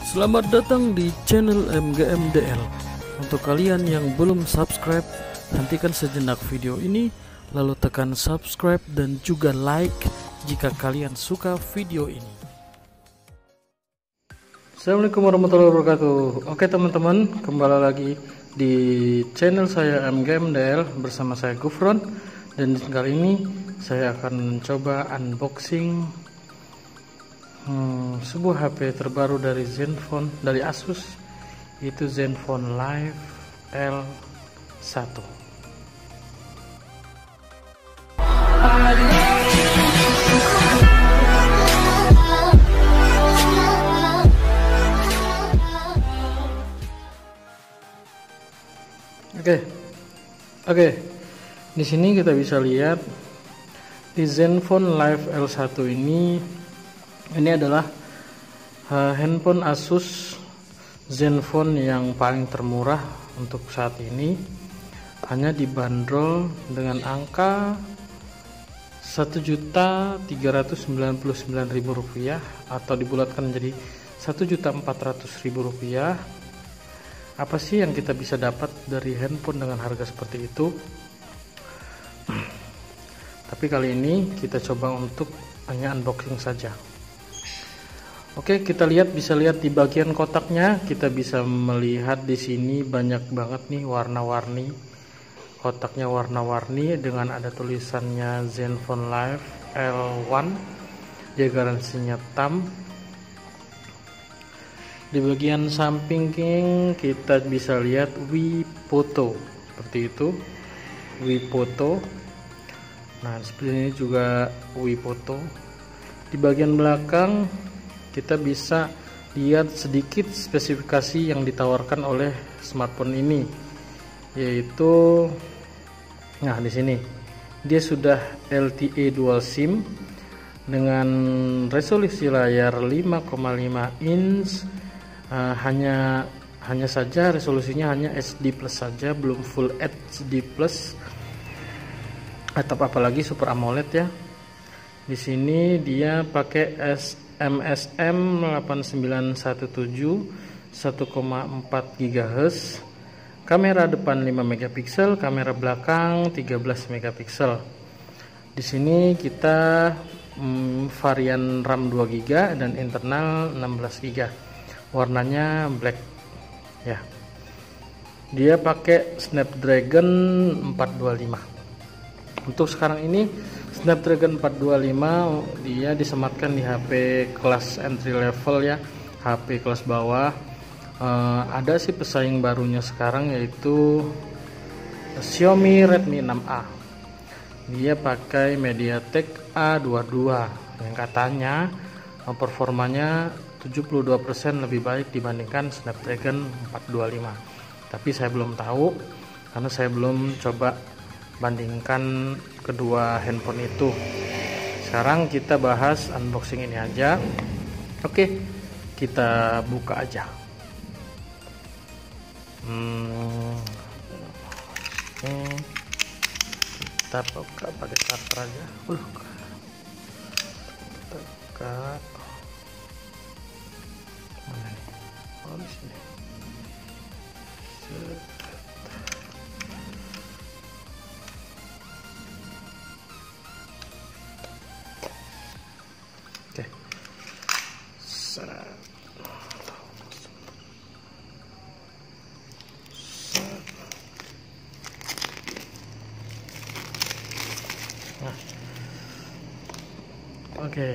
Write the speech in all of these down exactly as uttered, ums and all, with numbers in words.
Selamat datang di channel M G M D L. Untuk kalian yang belum subscribe, hentikan sejenak video ini, lalu tekan subscribe dan juga like jika kalian suka video ini. Assalamualaikum warahmatullahi wabarakatuh. Oke teman-teman, kembali lagi di channel saya M G M D L bersama saya Gufron. Dan kali ini saya akan mencoba unboxing Hmm, sebuah H P terbaru dari Zenfone, dari Asus, itu Zenfone Live L satu. Oke, oke. Di sini kita bisa lihat di Zenfone Live L satu ini. Ini adalah uh, handphone Asus Zenfone yang paling termurah untuk saat ini, hanya dibanderol dengan angka satu juta tiga ratus sembilan puluh sembilan ribu rupiah atau dibulatkan menjadi satu juta empat ratus ribu rupiah. Apa sih yang kita bisa dapat dari handphone dengan harga seperti itu? Tapi kali ini kita coba untuk hanya unboxing saja. Oke, kita lihat, bisa lihat di bagian kotaknya, kita bisa melihat di sini banyak banget nih warna-warni. Kotaknya warna-warni dengan ada tulisannya Zenfone Live L satu. Dia garansinya T A M. Di bagian samping kita bisa lihat WePhoto, seperti itu. WePhoto. Nah, seperti ini juga WePhoto. Di bagian belakang kita bisa lihat sedikit spesifikasi yang ditawarkan oleh smartphone ini, yaitu, nah di sini dia sudah L T E dual SIM dengan resolusi layar lima koma lima inch. Uh, hanya hanya saja resolusinya hanya H D plus saja, belum Full H D plus atau apalagi Super AMOLED ya. Di sini dia pakai S M S M delapan sembilan satu tujuh satu koma empat gigahertz, kamera depan lima megapiksel, kamera belakang tiga belas megapiksel. Di sini kita hmm, varian RAM dua giga dan internal enam belas giga. Warnanya black ya. Dia pakai Snapdragon empat dua lima. Untuk sekarang ini Snapdragon empat dua lima dia disematkan di H P kelas entry level ya, H P kelas bawah. Uh, ada sih pesaing barunya sekarang, yaitu Xiaomi Redmi enam A. Dia pakai MediaTek A dua puluh dua yang katanya uh, performanya tujuh puluh dua persen lebih baik dibandingkan Snapdragon empat dua lima. Tapi saya belum tahu karena saya belum coba bandingkan kedua handphone itu. Sekarang kita bahas unboxing ini aja. Oke, kita buka aja. Hmm, kita buka pakai cutter aja. Uh, kita buka. Mana nih? Oh, di sini. Nah, oke, okay.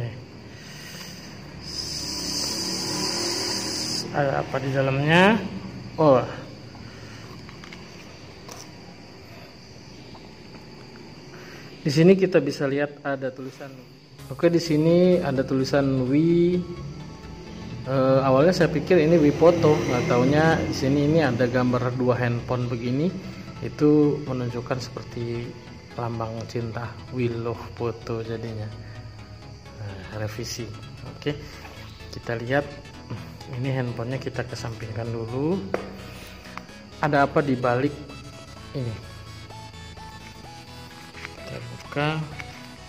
Ada apa di dalamnya? Oh, di sini kita bisa lihat ada tulisan. Oke, di sini ada tulisan Wi. Uh, awalnya saya pikir ini WePhoto, nggak taunya di sini ini ada gambar dua handphone begini. Itu menunjukkan seperti lambang cinta, We Love Photo jadinya. Nah, revisi. Oke, kita lihat ini handphonenya, kita kesampingkan dulu. Ada apa di balik ini? Kita buka.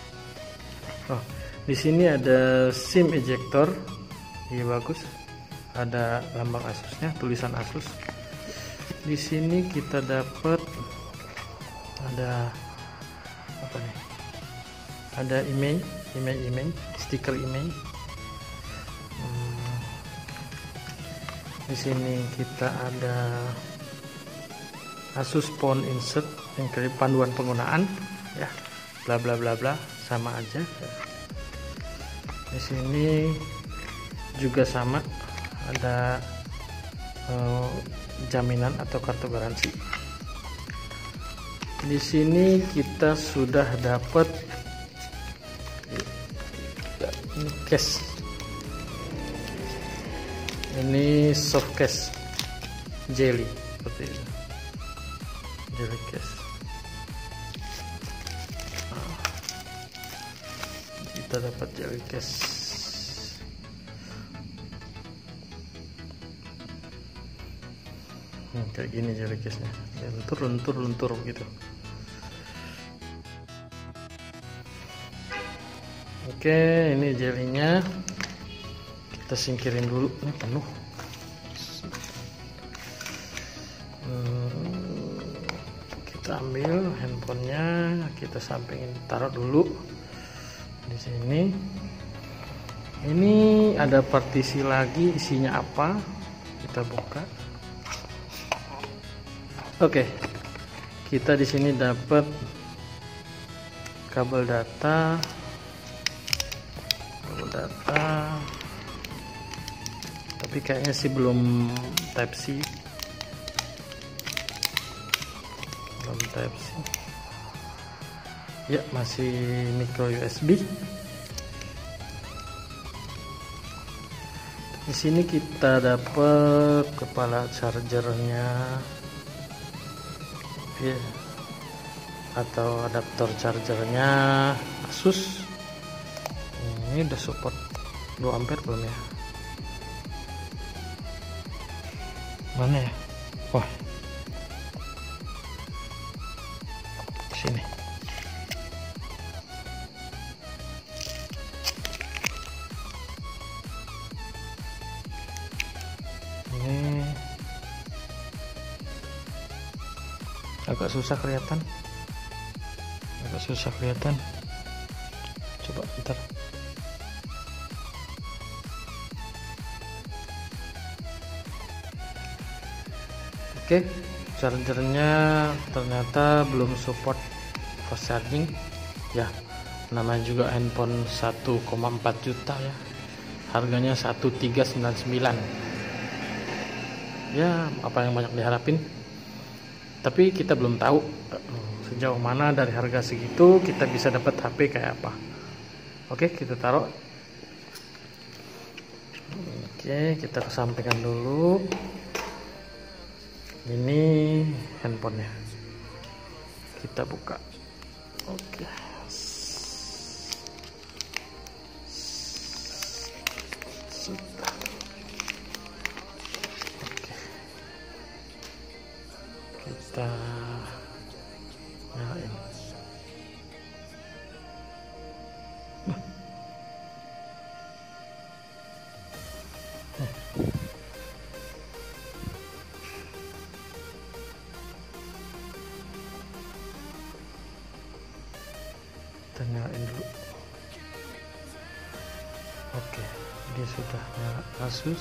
Oh, di sini ada SIM ejector. Iya bagus. ada lambang Asusnya, tulisan Asus. Di sini kita dapat ada apa nih? Ada email, email, email, stiker email. Hmm, di sini kita ada Asus Phone Insert yang kiri panduan penggunaan, ya, bla bla bla bla, sama aja. Di sini juga sama, ada uh, jaminan atau kartu garansi. Di sini kita sudah dapat ini case, ini soft case jelly seperti itu, jelly case. Nah, kita dapat jelly case. Hmm, kayak gini jelly case-nya, lentur lentur lentur gitu. Oke, ini jelinya kita singkirin dulu, ini penuh. Hmm, kita ambil handphonenya, kita sampingin, taruh dulu di sini. Ini ada partisi lagi, isinya apa? Kita buka. Oke, kita di sini dapat kabel data. data tapi kayaknya sih belum type C, belum type C ya, masih micro U S B. Di sini kita dapat kepala chargernya, ya, atau adaptor chargernya Asus. Ini udah support dua ampere belum ya? Mana ya? Wah, sini. Ini agak susah kelihatan, agak susah kelihatan. Coba bentar. Oke, chargernya ternyata belum support fast charging ya, namanya juga handphone satu koma empat juta ya, harganya satu tiga sembilan sembilan ya, apa yang banyak diharapin, tapi kita belum tahu sejauh mana dari harga segitu kita bisa dapat H P kayak apa. Oke, kita taruh. Oke, kita kesampingkan dulu. Ini handphonenya, kita buka. Oke, sudah. Oke, kita nyalain. Kita nyalain dulu. Oke, dia sudah nyala. Asus.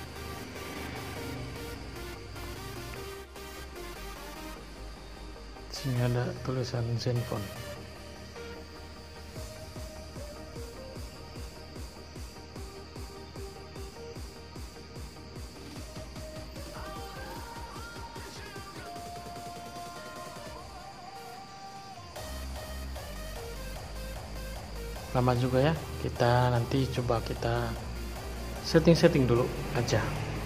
Sini ada tulisan Zenfone. Lama juga ya, kita nanti coba kita setting-setting dulu aja.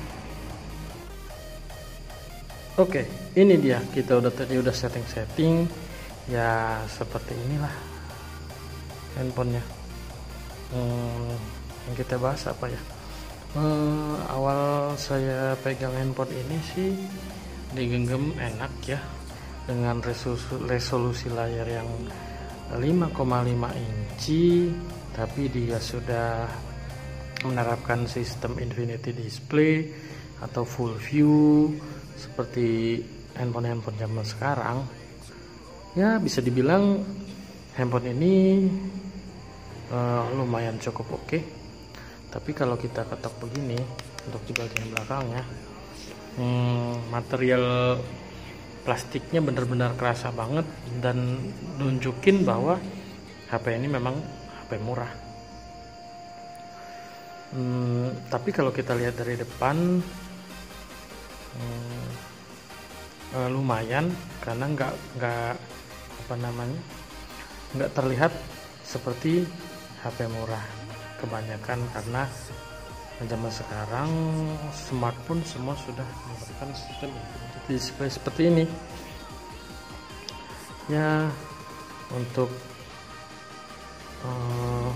Oke, ini dia, kita udah tadi udah setting-setting ya, seperti inilah handphonenya. Hmm, yang kita bahas apa ya, hmm, awal saya pegang handphone ini sih digenggam enak ya, dengan resolusi, resolusi layar yang lima koma lima inci, tapi dia sudah menerapkan sistem infinity display atau full view seperti handphone-handphone zaman sekarang, ya bisa dibilang handphone ini uh, lumayan cukup oke. Okay. Tapi kalau kita ketok begini untuk di bagian belakangnya, hmm, material plastiknya benar-benar kerasa banget dan nunjukin bahwa H P ini memang H P murah. Hmm, tapi kalau kita lihat dari depan, hmm, uh, lumayan karena nggak nggak apa namanya nggak terlihat seperti H P murah kebanyakan, karena zaman sekarang smartphone semua sudah menggunakan sistem display seperti ini ya. Untuk uh,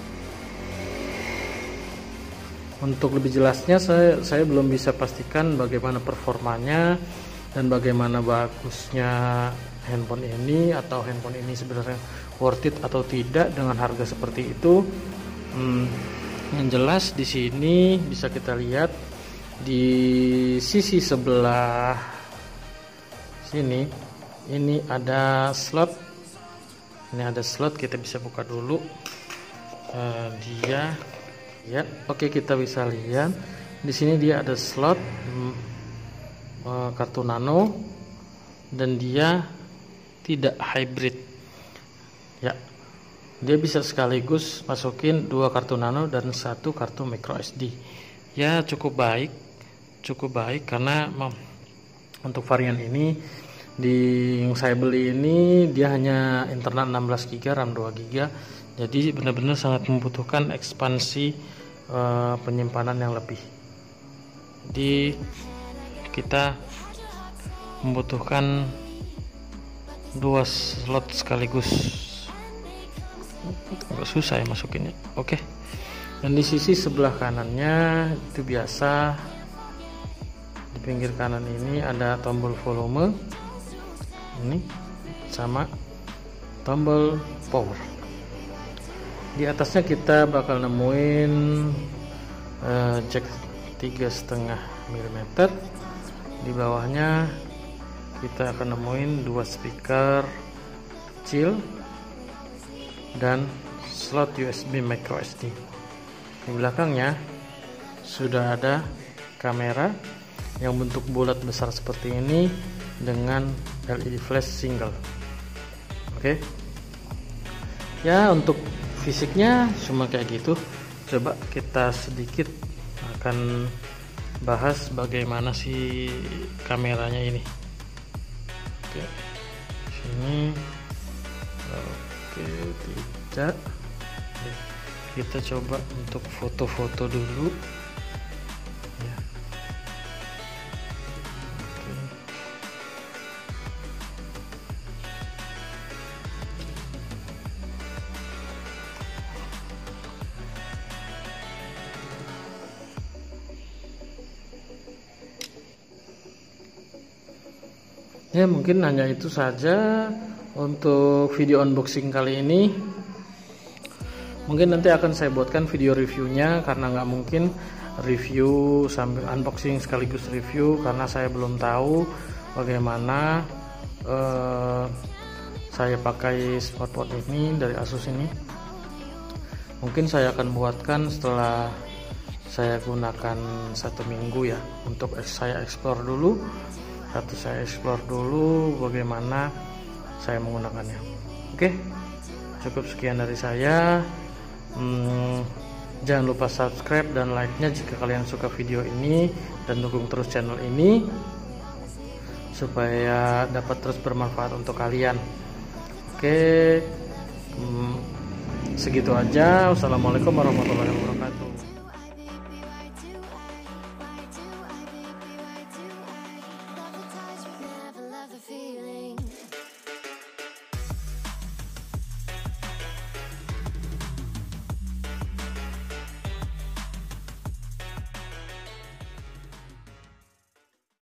untuk lebih jelasnya saya saya belum bisa pastikan bagaimana performanya dan bagaimana bagusnya handphone ini, atau handphone ini sebenarnya worth it atau tidak dengan harga seperti itu. Hmm, yang jelas di sini bisa kita lihat di sisi sebelah sini ini ada slot. Ini ada slot, kita bisa buka dulu uh, dia ya. Oke, kita bisa lihat di sini dia ada slot hmm, uh, kartu nano, dan dia tidak hybrid ya. Dia bisa sekaligus masukin dua kartu nano dan satu kartu micro S D ya. Cukup baik, cukup baik karena untuk varian ini di yang saya beli ini dia hanya internal enam belas giga RAM dua giga, jadi benar-benar sangat membutuhkan ekspansi uh, penyimpanan yang lebih. Jadi kita membutuhkan dua slot sekaligus, agak susah ya masukinnya. Oke, dan di sisi sebelah kanannya itu biasa, di pinggir kanan ini ada tombol volume ini sama tombol power. Di atasnya kita bakal nemuin uh, jack tiga koma lima milimeter. Di bawahnya kita akan nemuin dua speaker kecil dan slot U S B micro S D. Di belakangnya sudah ada kamera yang bentuk bulat besar seperti ini dengan L E D flash single. Oke, ya untuk fisiknya cuma kayak gitu. Coba kita sedikit akan bahas bagaimana sih kameranya ini. Oke, sini. Oke, tidak. Kita coba untuk foto-foto dulu. Ya. Oke. Ya, mungkin hanya itu saja untuk video unboxing kali ini. Mungkin nanti akan saya buatkan video reviewnya, karena nggak mungkin review sambil unboxing sekaligus review, karena saya belum tahu bagaimana uh, saya pakai smartphone ini dari Asus ini. Mungkin saya akan buatkan setelah saya gunakan satu minggu ya, untuk saya explore dulu atau saya explore dulu bagaimana saya menggunakannya. Oke, cukup sekian dari saya. Hmm, jangan lupa subscribe dan like-nya jika kalian suka video ini, dan dukung terus channel ini supaya dapat terus bermanfaat untuk kalian. Oke, hmm, segitu aja. Wassalamualaikum warahmatullahi wabarakatuh.